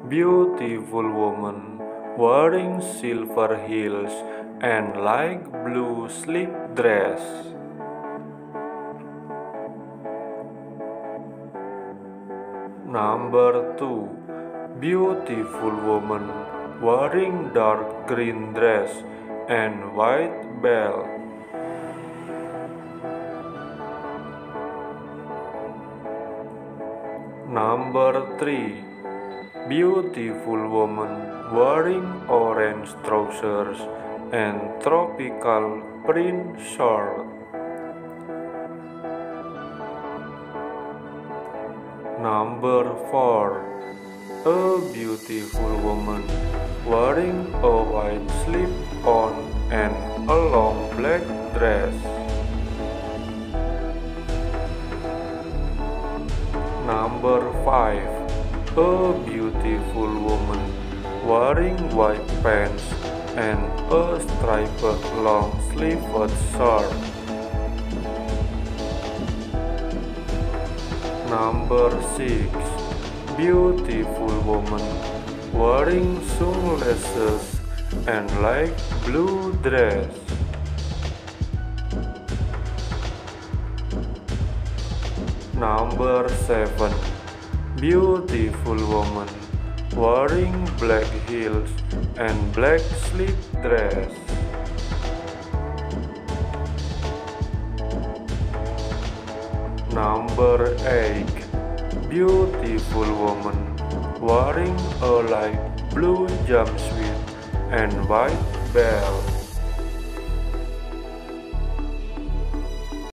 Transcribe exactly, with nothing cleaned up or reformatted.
Beautiful woman wearing silver heels and light blue slip dress. Number two. Beautiful woman wearing dark green dress and white belt. Number three. Beautiful woman wearing orange trousers and tropical print shirt. Number four. A beautiful woman wearing a white slip-on and a long black dress. Number five. A beautiful woman wearing white pants and a striped long-sleeved shirt. Number six. Beautiful woman wearing sunglasses and light blue dress. Number seven. Beautiful woman wearing black heels and black slip dress. Number eight. Beautiful woman wearing a light blue jumpsuit and white belt.